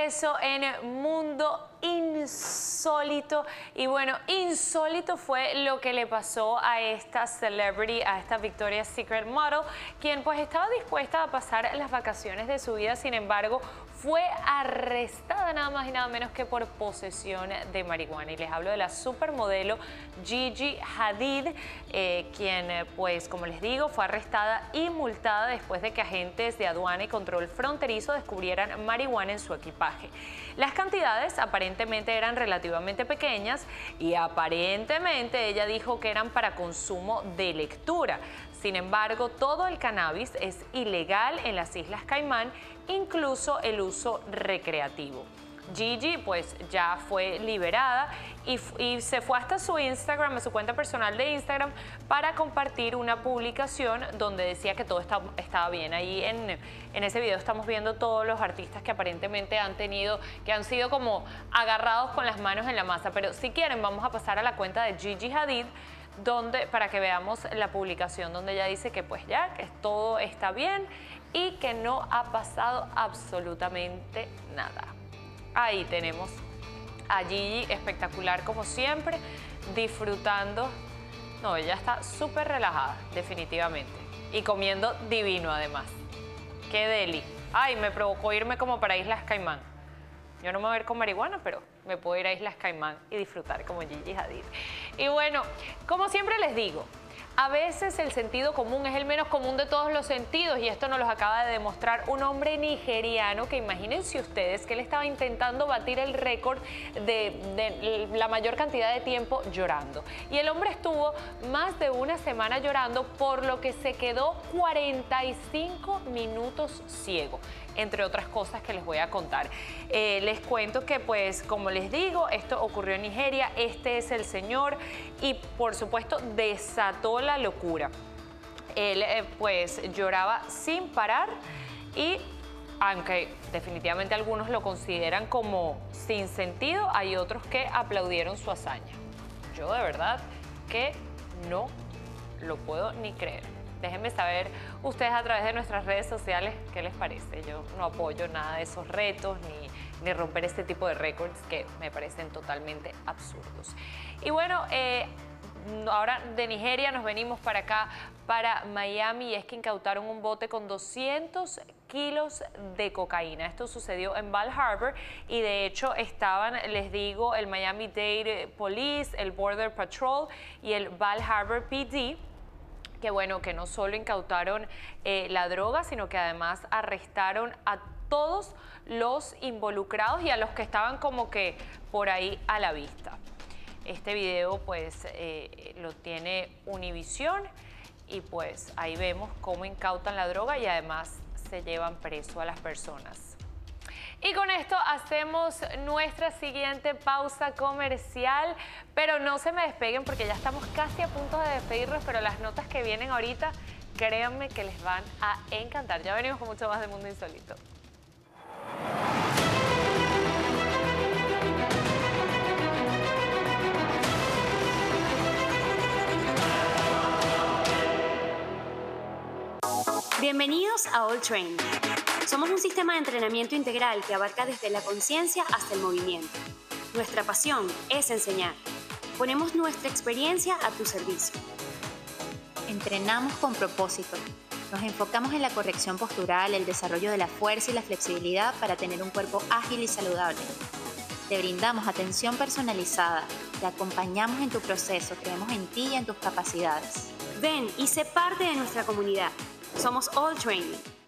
regreso en Mundo Insólito. Y bueno, insólito fue lo que le pasó a esta celebrity, a esta Victoria's Secret model, quien pues estaba dispuesta a pasar las vacaciones de su vida. Sin embargo, fue arrestada nada más y nada menos que por posesión de marihuana. Y les hablo de la supermodelo Gigi Hadid, quien pues como les digo fue arrestada y multada después de que agentes de aduana y control fronterizo descubrieran marihuana en su equipaje. Las cantidades aparentemente eran relativamente pequeñas y aparentemente ella dijo que eran para consumo de lectura. Sin embargo, todo el cannabis es ilegal en las Islas Caimán, incluso el uso recreativo. Gigi pues ya fue liberada y se fue hasta su Instagram, a su cuenta personal de Instagram, para compartir una publicación donde decía que todo estaba bien. Ahí en ese video estamos viendo todos los artistas que aparentemente han sido como agarrados con las manos en la masa. Pero si quieren vamos a pasar a la cuenta de Gigi Hadid, para que veamos la publicación donde ella dice que pues ya, que todo está bien y que no ha pasado absolutamente nada. Ahí tenemos a Gigi, espectacular como siempre, disfrutando. No, ella está súper relajada, definitivamente. Y comiendo divino además. ¡Qué deli! Ay, me provocó irme como para Islas Caimán. Yo no me voy a ir con marihuana, pero me puedo ir a Islas Caimán y disfrutar como Gigi Hadid. Y bueno, como siempre les digo, a veces el sentido común es el menos común de todos los sentidos, y esto nos lo acaba de demostrar un hombre nigeriano que, imagínense ustedes, que él estaba intentando batir el récord de la mayor cantidad de tiempo llorando. Y el hombre estuvo más de una semana llorando, por lo que se quedó 45 minutos ciego, entre otras cosas que les voy a contar. Les cuento que pues como les digo, esto ocurrió en Nigeria. Este es el señor y por supuesto desató la locura. Él pues lloraba sin parar, y aunque definitivamente algunos lo consideran como sin sentido, hay otros que aplaudieron su hazaña. Yo de verdad que no lo puedo ni creer. Déjenme saber ustedes a través de nuestras redes sociales qué les parece. Yo no apoyo nada de esos retos ni romper este tipo de récords que me parecen totalmente absurdos. Y bueno, ahora de Nigeria nos venimos para acá, para Miami, y es que incautaron un bote con 200 kilos de cocaína. Esto sucedió en Bal Harbour y de hecho estaban, les digo, el Miami-Dade Police, el Border Patrol y el Bal Harbour PD, que bueno, que no solo incautaron la droga, sino que además arrestaron a todos los involucrados y a los que estaban como que por ahí a la vista. Este video pues lo tiene Univision y pues ahí vemos cómo incautan la droga y además se llevan preso a las personas. Y con esto hacemos nuestra siguiente pausa comercial, pero no se me despeguen porque ya estamos casi a punto de despedirnos, pero las notas que vienen ahorita, créanme que les van a encantar. Ya venimos con mucho más de Mundo Insólito. Bienvenidos a All Train. Somos un sistema de entrenamiento integral que abarca desde la conciencia hasta el movimiento. Nuestra pasión es enseñar. Ponemos nuestra experiencia a tu servicio. Entrenamos con propósito. Nos enfocamos en la corrección postural, el desarrollo de la fuerza y la flexibilidad para tener un cuerpo ágil y saludable. Te brindamos atención personalizada. Te acompañamos en tu proceso. Creemos en ti y en tus capacidades. Ven y sé parte de nuestra comunidad. Somos All Training.